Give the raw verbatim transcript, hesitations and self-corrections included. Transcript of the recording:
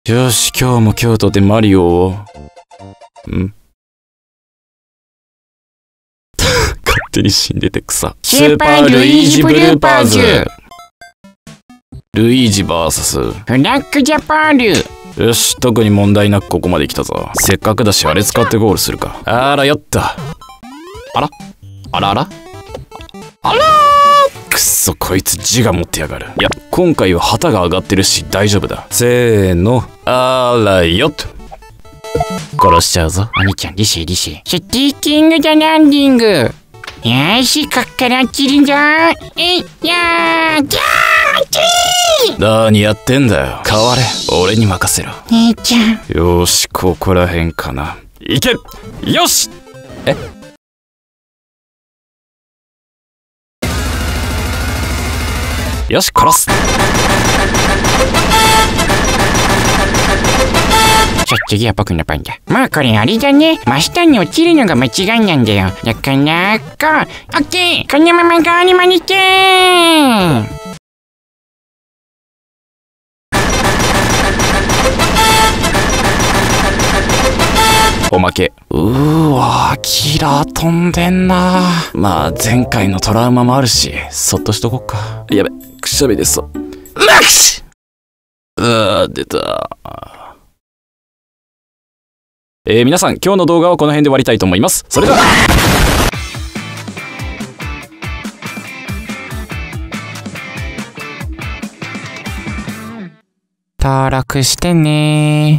よし、今日も京都でマリオを。ん勝手に死んでて草。 スーパールイージブルーパーズ。 ルイージ ブイエスフラッグジャパール。 よし、特に問題なくここまで来たぞ。せっかくだしあれ使ってゴールするか。あらよった。あらあらあらあらーくっそ、こいつ自我持ってやがる。いや、今回は旗が上がってるし大丈夫だ。せーの、あらよっと。殺しちゃうぞ。 お兄ちゃん、リシーリシー。シュティーキングザランディング。よーし、こっから落ちるんぞ。えいやー、キャーチー。 何やってんだよ。変われ、俺に任せろ。 兄ちゃん。 よーし、ここらへんかな。いけ、よし。えよし、殺す。 ちょ、次は僕の番だ。まあこれあれだね。真下に落ちるのが間違いなんだよ。なかなか。オッケー、このまま側に回ってー。 おまけ。うーわー、キラー飛んでんな。まあ前回のトラウマもあるし、そっとしとこっか。やべ、くしゃみ出そう。マックス。うわー、出た。えー、皆さん、今日の動画はこの辺で終わりたいと思います。それでは。 登録してねー。